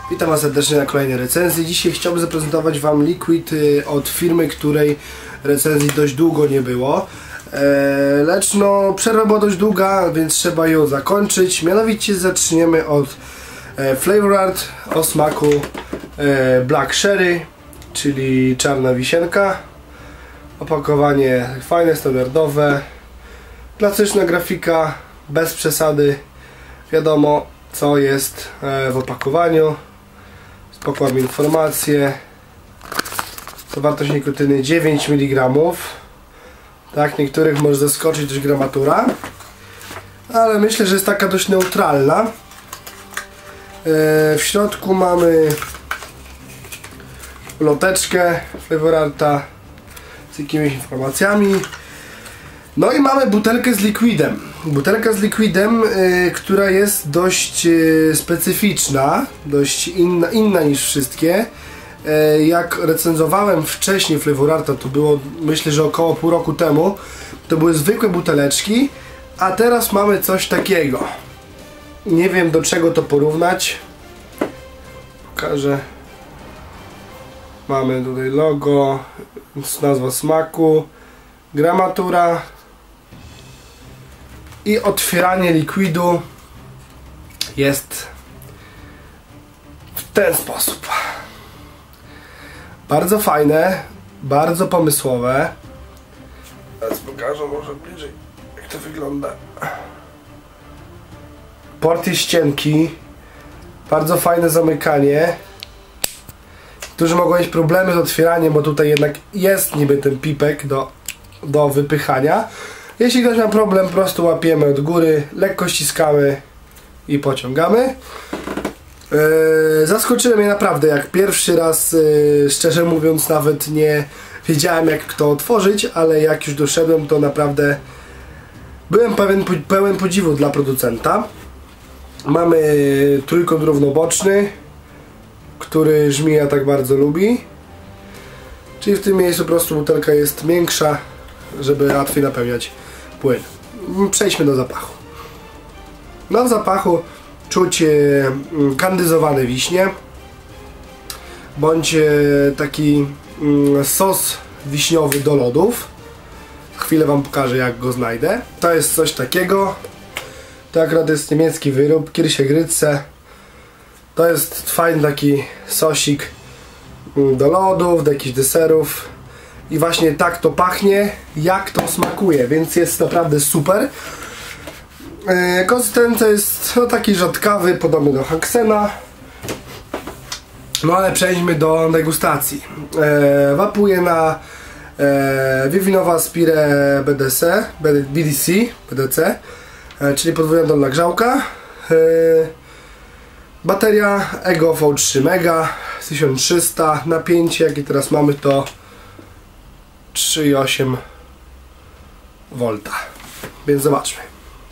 Witam Was serdecznie na kolejnej recenzji. Dzisiaj chciałbym zaprezentować Wam liquid od firmy, której recenzji dość długo nie było. Lecz no, przerwa była dość długa, więc trzeba ją zakończyć. Mianowicie zaczniemy od Flavor Art o smaku Black Sherry, czyli czarna wisienka. Opakowanie fajne, standardowe, klasyczna grafika, bez przesady. Wiadomo, co jest w opakowaniu. Spokojam informacje. Zawartość nikotyny 9 mg. Tak, niektórych może zaskoczyć też gramatura, ale myślę, że jest taka dość neutralna. W środku mamy loteczkę Flavor Arta z jakimiś informacjami. No i mamy butelkę z liquidem. Butelka z liquidem, która jest dość specyficzna, dość inna niż wszystkie. Jak recenzowałem wcześniej Flavor Arta, to było myślę, że około pół roku temu, to były zwykłe buteleczki, a teraz mamy coś takiego. Nie wiem, do czego to porównać. Pokażę. Mamy tutaj logo, nazwa smaku, gramatura i otwieranie likwidu jest w ten sposób. Bardzo fajne, bardzo pomysłowe. Teraz pokażę może bliżej, jak to wygląda. Port jest cienki, bardzo fajne zamykanie. Którzy mogą mieć problemy z otwieraniem, bo tutaj jednak jest niby ten pipek do wypychania. Jeśli ktoś ma problem, po prostu łapiemy od góry, lekko ściskamy i pociągamy. Zaskoczyłem mnie naprawdę, jak pierwszy raz, szczerze mówiąc, nawet nie wiedziałem, jak to otworzyć, ale jak już doszedłem, to naprawdę byłem pełen podziwu dla producenta. Mamy trójkąt równoboczny, który żmija tak bardzo lubi. Czyli w tym miejscu po prostu butelka jest miększa, żeby łatwiej napełniać płyn. Przejdźmy do zapachu. No, w zapachu czuć kandyzowane wiśnie, bądź taki sos wiśniowy do lodów. Za chwilę Wam pokażę, jak go znajdę. To jest coś takiego. To akurat jest niemiecki wyrób, Kirschegrytze. To jest fajny taki sosik do lodów, do jakichś deserów. I właśnie tak to pachnie, jak to smakuje, więc jest naprawdę super. Konsystencja jest no, taki rzadkawy, podobny do Hanksena. No ale przejdźmy do degustacji. Wapuję na Vivinowa Aspire BDC, czyli podwójna dolna grzałka. Bateria Ego V3 Mega 1300, napięcie jakie teraz mamy to 3,8 V. Więc zobaczmy.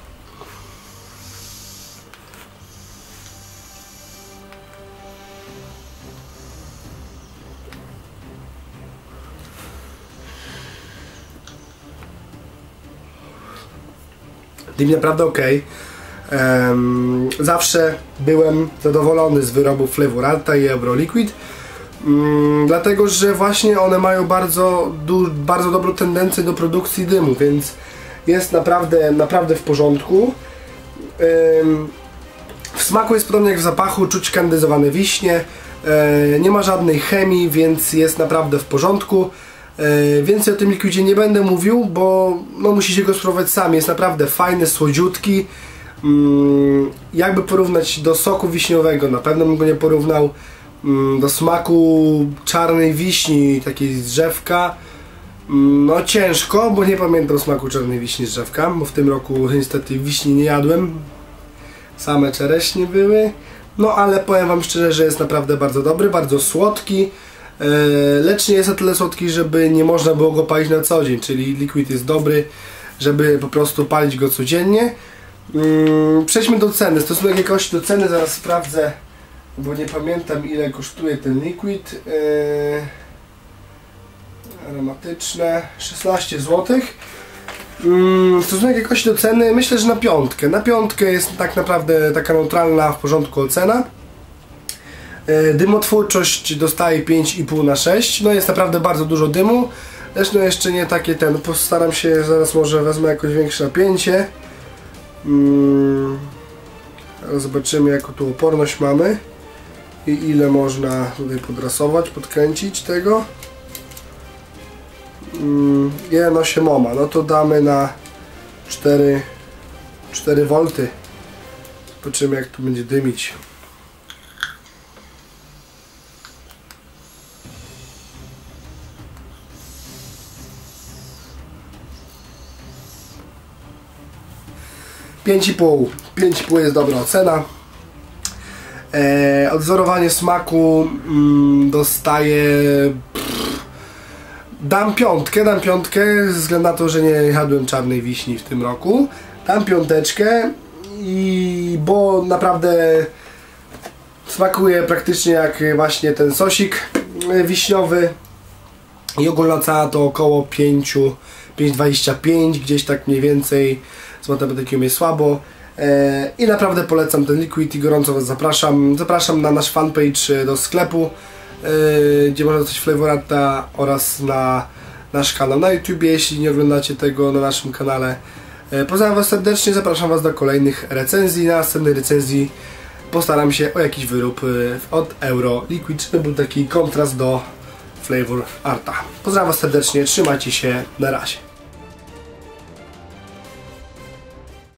Dym naprawdę ok. Zawsze byłem zadowolony z wyrobów Flavor Arta i Ebro Liquid, dlatego że właśnie one mają bardzo dobrą tendencję do produkcji dymu, więc jest naprawdę w porządku. W smaku jest podobnie jak w zapachu, czuć kandyzowane wiśnie, nie ma żadnej chemii, więc jest naprawdę w porządku. Więcej o tym likwidzie nie będę mówił, bo no, musicie go spróbować sami. Jest naprawdę fajny, słodziutki. Jakby porównać do soku wiśniowego, na pewno bym go nie porównał do smaku czarnej wiśni, takiej z drzewka. No ciężko, bo nie pamiętam smaku czarnej wiśni z drzewka, bo w tym roku niestety wiśni nie jadłem. Same czereśnie były. No ale powiem Wam szczerze, że jest naprawdę bardzo dobry, bardzo słodki. Lecz nie jest na tyle słodki, żeby nie można było go palić na co dzień, czyli liquid jest dobry, żeby po prostu palić go codziennie. Przejdźmy do ceny. Stosunek jakości do ceny zaraz sprawdzę, bo nie pamiętam, ile kosztuje ten liquid. Aromatyczne 16 zł. Stosunek jakości do ceny myślę, że na piątkę. Na piątkę jest tak naprawdę taka neutralna, w porządku ocena. Dymotwórczość dostaje 5,5 na 6. No jest naprawdę bardzo dużo dymu. Lecz no jeszcze nie takie ten. Postaram się, zaraz może wezmę jakoś większe napięcie. Zobaczymy jaką tu oporność mamy. I ile można tutaj podrasować, podkręcić tego. 1,8 ohma. No to damy na 4 V. Zobaczymy jak tu będzie dymić. Pięć i pół jest dobra ocena. Odwzorowanie smaku dostaję... Dam piątkę ze względu na to, że nie jadłem czarnej wiśni w tym roku. Dam piąteczkę bo naprawdę smakuje praktycznie jak właśnie ten sosik wiśniowy i ogólna ocena to około 5,25, gdzieś tak mniej więcej, z matematyką jest słabo. I naprawdę polecam ten liquid i gorąco Was zapraszam na nasz fanpage do sklepu, gdzie można dostać Flavor Arta, oraz na nasz kanał na YouTube, jeśli nie oglądacie tego na naszym kanale. Pozdrawiam Was serdecznie, zapraszam Was do kolejnych recenzji. Na następnej recenzji postaram się o jakiś wyrób od Euro Liquid, żeby był taki kontrast do Flavor Arta. Pozdrawiam Was serdecznie, trzymajcie się, na razie.